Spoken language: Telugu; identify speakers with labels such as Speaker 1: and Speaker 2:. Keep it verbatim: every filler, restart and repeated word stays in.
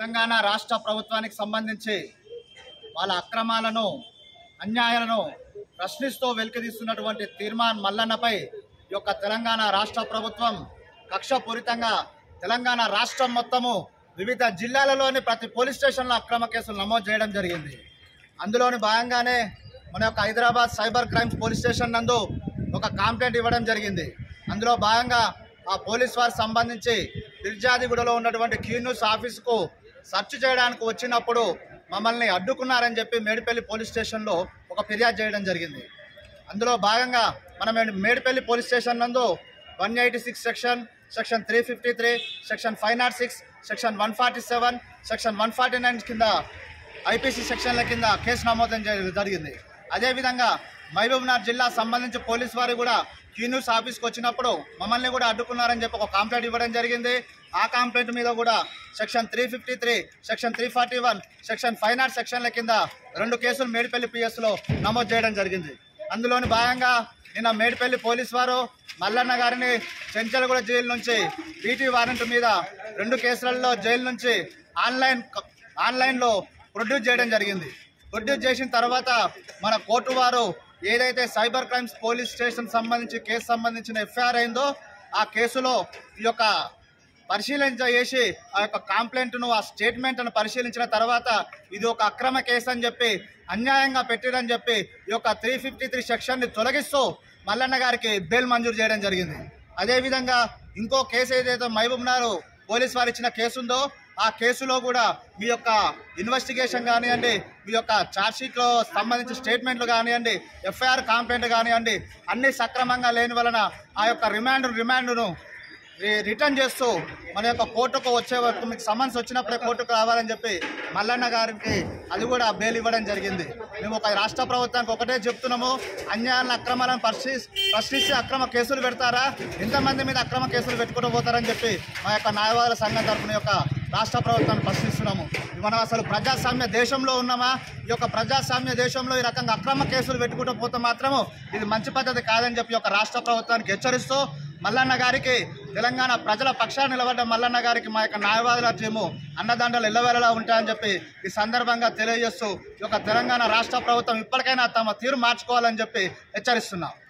Speaker 1: తెలంగాణ రాష్ట్ర ప్రభుత్వానికి సంబంధించి వాళ్ళ అక్రమాలను అన్యాయాలను ప్రశ్నిస్తూ వెలికితీస్తున్నటువంటి తీర్మాన్ మల్లన్నపై ఈ యొక్క తెలంగాణ రాష్ట్ర ప్రభుత్వం కక్షపూరితంగా తెలంగాణ రాష్ట్రం మొత్తము వివిధ జిల్లాలలోని ప్రతి పోలీస్ స్టేషన్లో అక్రమ కేసులు నమోదు చేయడం జరిగింది. అందులోని భాగంగానే మన యొక్క Hyderabad cyber crimes police station నందు ఒక కంప్లైంట్ ఇవ్వడం జరిగింది. అందులో భాగంగా ఆ పోలీస్ వారికి సంబంధించి ఫిర్యాదిగూడలో ఉన్నటువంటి క్యూ న్యూస్ ఆఫీసుకు సెర్చ్ చేయడానికి వచ్చినప్పుడు మమ్మల్ని అడ్డుకున్నారని చెప్పి మేడిపల్లి పోలీస్ స్టేషన్లో ఒక ఫిర్యాదు చేయడం జరిగింది. అందులో భాగంగా మనం మేడిపల్లి పోలీస్ స్టేషన్ నందు one eighty six section section three fifty three section five not six section one forty seven section one forty nine కింద ఐపీసీ సెక్షన్ల కింద కేసు నమోదు జరిగింది. అదేవిధంగా మహబూబ్నగర్ జిల్లా సంబంధించి పోలీస్ వారు కూడా క్యూ న్యూస్ ఆఫీస్కి వచ్చినప్పుడు మమ్మల్ని కూడా అడ్డుకున్నారని చెప్పి ఒక కంప్లైంట్ ఇవ్వడం జరిగింది. ఆ కంప్లైంట్ మీద కూడా section three fifty three section three forty one section five not సెక్షన్ల కింద రెండు కేసులు మేడిపల్లి పిఎస్లో నమోదు చేయడం జరిగింది. అందులోని భాగంగా నిన్న మేడిపల్లి పోలీస్ వారు మల్లన్న గారిని చెంచల్గూడ జైలు నుంచి పీటీ వారెంట్ మీద రెండు కేసులలో జైలు నుంచి ఆన్లైన్ ఆన్లైన్లో ప్రొడ్యూస్ చేయడం జరిగింది. ప్రొడ్యూస్ చేసిన తర్వాత మన కోర్టు వారు ఏదైతే సైబర్ క్రైమ్స్ పోలీస్ స్టేషన్ సంబంధించి కేసు సంబంధించిన ఎఫ్ఐఆర్ అయిందో ఆ కేసులో ఈ యొక్క పరిశీలన చేసి ఆ యొక్క కంప్లైంట్ను ఆ స్టేట్మెంట్ను పరిశీలించిన తర్వాత ఇది ఒక అక్రమ కేసు అని చెప్పి అన్యాయంగా పెట్టిరని చెప్పి ఈ యొక్క త్రీ ఫిఫ్టీ త్రీ సెక్షన్ని తొలగిస్తూ మల్లన్న గారికి బెయిల్ మంజూరు చేయడం జరిగింది. అదేవిధంగా ఇంకో కేసు ఏదైతే మహబూబ్నగర్ పోలీస్ వారు ఇచ్చిన కేసు ఉందో ఆ కేసులో కూడా మీ యొక్క ఇన్వెస్టిగేషన్ కానివ్వండి, మీ యొక్క ఛార్జ్షీట్లో సంబంధించిన స్టేట్మెంట్లు కానివ్వండి, ఎఫ్ఐఆర్ కంప్లైంట్ కానివ్వండి అన్నీ సక్రమంగా లేని వలన ఆ యొక్క రిమాండ్ రిమాండ్ను రిటర్న్ చేస్తూ మన యొక్క కోర్టుకు వచ్చే వరకు మీకు సమన్స్ వచ్చినప్పుడే కోర్టుకు రావాలని చెప్పి మల్లన్న గారికి అది కూడా బెయిల్ ఇవ్వడం జరిగింది. మేము ఒక రాష్ట్ర ప్రభుత్వానికి ఒకటే చెప్తున్నాము, అన్యాయాలను అక్రమాలను పరిశీలి ప్రశ్నిస్తే అక్రమ కేసులు పెడతారా, ఎంతమంది మీద అక్రమ కేసులు పెట్టుకుంటూ పోతారని చెప్పి మా యొక్క న్యాయవాదుల సంఘం తరఫున యొక్క రాష్ట్ర ప్రభుత్వాన్ని ప్రశ్నిస్తున్నాము. మనం అసలు ప్రజాస్వామ్య దేశంలో ఉన్నామా? ఈ యొక్క ప్రజాస్వామ్య దేశంలో ఈ రకంగా అక్రమ కేసులు పెట్టుకుంటూ పోతే మాత్రము ఇది మంచి పద్ధతి కాదని చెప్పి ఒక రాష్ట్ర ప్రభుత్వానికి హెచ్చరిస్తూ మల్లన్న గారికి తెలంగాణ ప్రజల పక్షాన్ని నిలబడ్డ మల్లన్న గారికి మా యొక్క న్యాయవాదుల టీము అన్నదండలు ఎల్లవేళలా ఉంటాయని చెప్పి ఈ సందర్భంగా తెలియజేస్తూ ఈ యొక్క తెలంగాణ రాష్ట్ర ప్రభుత్వం ఇప్పటికైనా తమ తీరు మార్చుకోవాలని చెప్పి హెచ్చరిస్తున్నాం.